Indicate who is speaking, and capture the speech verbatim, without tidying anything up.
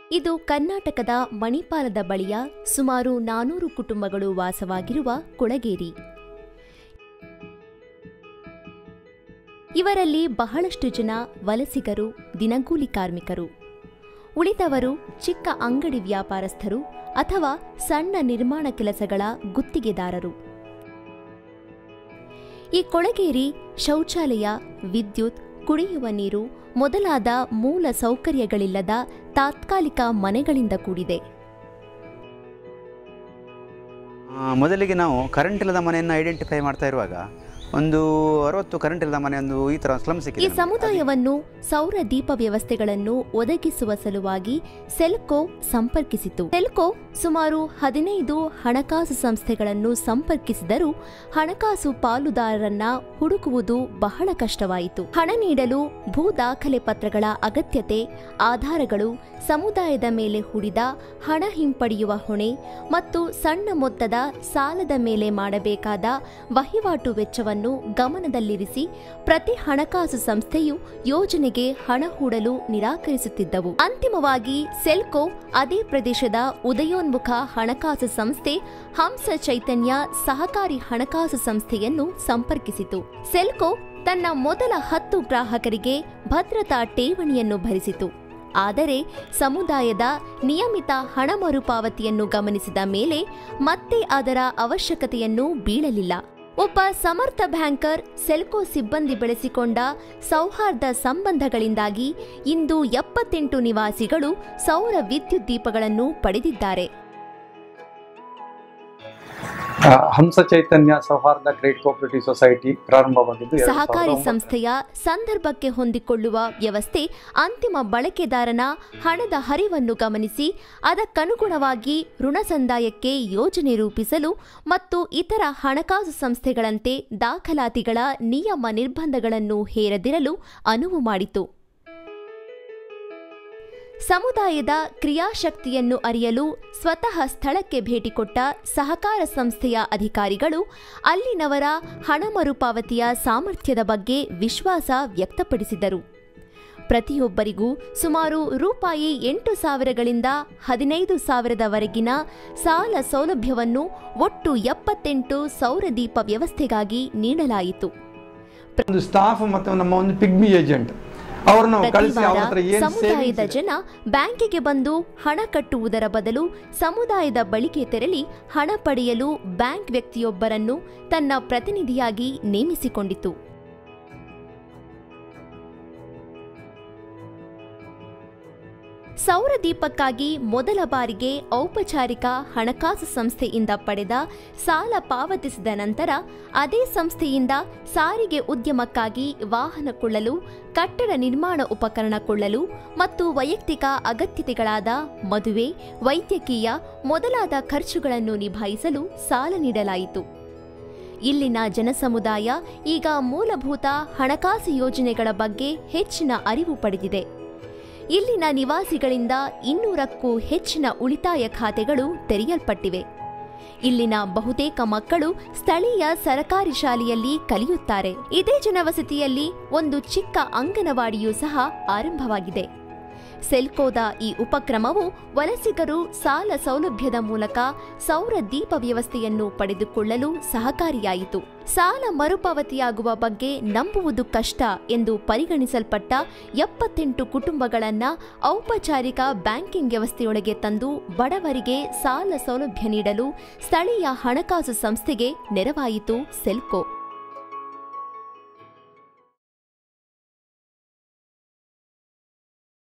Speaker 1: ಇದು ಕರ್ನಾಟಕದ ಮಣಿಪಾಲದ ಬಳಿಯ ಸುಮಾರು ನಾನೂರು ಕುಟುಂಬಗಳು ವಾಸವಾಗಿರುವ ಕೊಳಗೇರಿ. ಇವರಲ್ಲಿ ಬಹಳಷ್ಟು ಜನ ವಲಸಿಗರು, ದಿನಗೂಲಿ ಕಾರ್ಮಿಕರು. ಉಳಿದವರು ಚಿಕ್ಕ ಅಂಗಡಿ ವ್ಯಾಪಾರಸ್ಥರು ಅಥವಾ ಸಣ್ಣ ನಿರ್ಮಾಣ ಕೆಲಸಗಳ ಗುತ್ತಿಗೆದಾರರು. ಈ ಕೊಳಗೇರಿ ಶೌಚಾಲಯ, ವಿದ್ಯುತ್, ಕುಡಿಯುವ ನೀರು ಮೊದಲಾದ ಮೂಲ ಸೌಕರ್ಯಗಳಿಲ್ಲದ ತಾತ್ಕಾಲಿಕ ಮನೆಗಳಿಂದ ಕೂಡಿದೆ.
Speaker 2: ಮೊದಲಿಗೆ ನಾವು ಕರೆಂಟ್ ಇಲ್ಲದ ಮನೆಯನ್ನು ಐಡೆಂಟಿಫೈ ಮಾಡ್ತಾ ಇರುವಾಗ ಒಂದು ಅರವತ್ತು ಕರೆಂಟ್ ಇಲ್ಲದ ಮನೆ ಒಂದು ಈ ತರ ಸ್ಲಮ್ ಸಿಕ್ಕಿದೆ.
Speaker 1: ಈ ಸಮುದಾಯವನ್ನು ಸೌರ ದೀಪ ವ್ಯವಸ್ಥೆಗಳನ್ನು ಒದಗಿಸುವ ಸಲುವಾಗಿ ಸೆಲ್ಕೋ ಸಂಪರ್ಕಿಸಿತು. ಸೆಲ್ಕೋ ಸುಮಾರು ಹದಿನೈದು ಹಣಕಾಸು ಸಂಸ್ಥೆಗಳನ್ನು ಸಂಪರ್ಕಿಸಿದರೂ ಹಣಕಾಸು ಪಾಲುದಾರರನ್ನ ಹುಡುಕುವುದು ಬಹಳ ಕಷ್ಟವಾಯಿತು. ಹಣ ನೀಡಲು ಭೂ ದಾಖಲೆ ಪತ್ರಗಳ ಅಗತ್ಯತೆ, ಆಧಾರಗಳು, ಸಮುದಾಯದ ಮೇಲೆ ಹೂಡಿದ ಹಣ ಹಿಂಪಡೆಯುವ ಹೊಣೆ ಮತ್ತು ಸಣ್ಣ ಮೊತ್ತದ ಸಾಲದ ಮೇಲೆ ಮಾಡಬೇಕಾದ ವಹಿವಾಟು ವೆಚ್ಚವನ್ನು ಗಮನದಲ್ಲಿರಿಸಿ ಪ್ರತಿ ಹಣಕಾಸು ಸಂಸ್ಥೆಯು ಯೋಜನೆಗೆ ಹಣ ಹೂಡಲು ನಿರಾಕರಿಸುತ್ತಿದ್ದವು. ಅಂತಿಮವಾಗಿ ಸೆಲ್ಕೋ ಅದೇ ಪ್ರದೇಶದ ಉದಯೋನ್ಮುಖ ಹಣಕಾಸು ಸಂಸ್ಥೆ ಹಂಸ ಚೈತನ್ಯ ಸಹಕಾರಿ ಹಣಕಾಸು ಸಂಸ್ಥೆಯನ್ನು ಸಂಪರ್ಕಿಸಿತು. ಸೆಲ್ಕೋ ತನ್ನ ಮೊದಲ ಹತ್ತು ಗ್ರಾಹಕರಿಗೆ ಭದ್ರತಾ ಠೇವಣಿಯನ್ನು ಭರಿಸಿತು. ಆದರೆ ಸಮುದಾಯದ ನಿಯಮಿತ ಹಣ ಮರುಪಾವತಿಯನ್ನು ಗಮನಿಸಿದ ಮೇಲೆ ಮತ್ತೆ ಅದರ ಅವಶ್ಯಕತೆಯನ್ನು ಬೀಳಲಿಲ್ಲ. ಒಬ್ಬ ಸಮರ್ಥ ಬ್ಯಾಂಕರ್ ಸೆಲ್ಕೋ ಸಿಬ್ಬಂದಿ ಬೆಳೆಸಿಕೊಂಡ ಸೌಹಾರ್ದ ಸಂಬಂಧಗಳಿಂದಾಗಿ ಇಂದು ಎಪ್ಪತ್ತೆಂಟು ನಿವಾಸಿಗಳು ಸೌರ ವಿದ್ಯುತ್ ದೀಪಗಳನ್ನು ಪಡೆದಿದ್ದಾರೆ.
Speaker 3: ಹಂಸ ಚೈತನ್ಯ ಸೌಹಾರ್ದ ಕ್ರೆಡಿಟ್ ಕೋಆಪರೇಟಿವ್ ಸೊಸೈಟಿ ಪ್ರಾರಂಭವಾಗಿದ್ದು
Speaker 1: ಸಹಕಾರಿ ಸಂಸ್ಥೆಯ ಸಂದರ್ಭಕ್ಕೆ ಹೊಂದಿಕೊಳ್ಳುವ ವ್ಯವಸ್ಥೆ ಅಂತಿಮ ಬಳಕೆದಾರನ ಹಣದ ಹರಿವನ್ನು ಗಮನಿಸಿ ಅದಕ್ಕನುಗುಣವಾಗಿ ಋಣ ಸಂದಾಯಕ್ಕೆ ಯೋಜನೆ ರೂಪಿಸಲು ಮತ್ತು ಇತರ ಹಣಕಾಸು ಸಂಸ್ಥೆಗಳಂತೆ ದಾಖಲಾತಿಗಳ ನಿಯಮ ನಿರ್ಬಂಧಗಳನ್ನು ಹೇರದಿರಲು ಅನುವು ಮಾಡಿತು. ಸಮುದಾಯದ ಕ್ರಿಯಾಶಕ್ತಿಯನ್ನು ಅರಿಯಲು ಸ್ವತಃ ಸ್ಥಳಕ್ಕೆ ಭೇಟಿ ಕೊಟ್ಟ ಸಹಕಾರ ಸಂಸ್ಥೆಯ ಅಧಿಕಾರಿಗಳು ಅಲ್ಲಿನವರ ಹಣ ಮರುಪಾವತಿಯ ಸಾಮರ್ಥ್ಯದ ಬಗ್ಗೆ ವಿಶ್ವಾಸ ವ್ಯಕ್ತಪಡಿಸಿದರು. ಪ್ರತಿಯೊಬ್ಬರಿಗೂ ಸುಮಾರು ರೂಪಾಯಿ ಎಂಟು ಸಾವಿರಗಳಿಂದ ಹದಿನೈದು ಸಾವಿರದವರೆಗಿನ ಸಾಲ ಸೌಲಭ್ಯವನ್ನು ಒಟ್ಟು ಎಪ್ಪತ್ತೆಂಟು ಸೌರದೀಪ ವ್ಯವಸ್ಥೆಗಾಗಿ ನೀಡಲಾಯಿತು.
Speaker 3: ಸ್ಟಾಫ್ ಮತ್ತು ನಮ್ಮ ಒಂದು ಪಿಗ್ಮಿ ಏಜೆಂಟ್
Speaker 1: ಸಮುದಾಯದ ಜನ ಬ್ಯಾಂಕಿಗೆ ಬಂದು ಹಣ ಕಟ್ಟುವುದರ ಬದಲು ಸಮುದಾಯದ ಬಳಿಗೆ ತೆರಳಿ ಹಣ ಪಡೆಯಲು ಬ್ಯಾಂಕ್ ವ್ಯಕ್ತಿಯೊಬ್ಬರನ್ನು ತನ್ನ ಪ್ರತಿನಿಧಿಯಾಗಿ ನೇಮಿಸಿಕೊಂಡಿತು. ಸೌರದೀಪಕ್ಕಾಗಿ ಮೊದಲ ಬಾರಿಗೆ ಔಪಚಾರಿಕ ಹಣಕಾಸು ಸಂಸ್ಥೆಯಿಂದ ಪಡೆದ ಸಾಲ ಪಾವತಿಸಿದ ನಂತರ ಅದೇ ಸಂಸ್ಥೆಯಿಂದ ಸಾರಿಗೆ ಉದ್ಯಮಕ್ಕಾಗಿ ವಾಹನ ಕೊಳ್ಳಲು, ಕಟ್ಟಡ ನಿರ್ಮಾಣ ಉಪಕರಣ ಕೊಳ್ಳಲು ಮತ್ತು ವೈಯಕ್ತಿಕ ಅಗತ್ಯತೆಗಳಾದ ಮದುವೆ, ವೈದ್ಯಕೀಯ ಮೊದಲಾದ ಖರ್ಚುಗಳನ್ನು ನಿಭಾಯಿಸಲು ಸಾಲ ನೀಡಲಾಯಿತು. ಇಲ್ಲಿನ ಜನಸಮುದಾಯ ಈಗ ಮೂಲಭೂತ ಹಣಕಾಸು ಯೋಜನೆಗಳ ಬಗ್ಗೆ ಹೆಚ್ಚಿನ ಅರಿವು ಪಡೆದಿದೆ. ಇಲ್ಲಿನ ನಿವಾಸಿಗಳಿಂದ ಇನ್ನೂರಕ್ಕೂ ಹೆಚ್ಚಿನ ಉಳಿತಾಯ ಖಾತೆಗಳು ತೆರೆಯಲ್ಪಟ್ಟಿವೆ. ಇಲ್ಲಿನ ಬಹುತೇಕ ಮಕ್ಕಳು ಸ್ಥಳೀಯ ಸರಕಾರಿ ಶಾಲೆಯಲ್ಲಿ ಕಲಿಯುತ್ತಾರೆ. ಇದೇ ಜನವಸತಿಯಲ್ಲಿ ಒಂದು ಚಿಕ್ಕ ಅಂಗನವಾಡಿಯೂ ಸಹ ಆರಂಭವಾಗಿದೆ. ಸೆಲ್ಕೋದ ಈ ಉಪಕ್ರಮವು ವಲಸಿಗರು ಸಾಲ ಸೌಲಭ್ಯದ ಮೂಲಕ ಸೌರ ದೀಪ ವ್ಯವಸ್ಥೆಯನ್ನು ಪಡೆದುಕೊಳ್ಳಲು ಸಹಕಾರಿಯಾಯಿತು. ಸಾಲ ಮರುಪಾವತಿಯಾಗುವ ಬಗ್ಗೆ ನಂಬುವುದು ಕಷ್ಟ ಎಂದು ಪರಿಗಣಿಸಲ್ಪಟ್ಟ ಎಪ್ಪತ್ತೆಂಟು ಕುಟುಂಬಗಳನ್ನು ಔಪಚಾರಿಕ ಬ್ಯಾಂಕಿಂಗ್ ವ್ಯವಸ್ಥೆಯೊಳಗೆ ತಂದು ಬಡವರಿಗೆ ಸಾಲ ಸೌಲಭ್ಯ ನೀಡಲು ಸ್ಥಳೀಯ ಹಣಕಾಸು ಸಂಸ್ಥೆಗೆ ನೆರವಾಯಿತು ಸೆಲ್ಕೋ.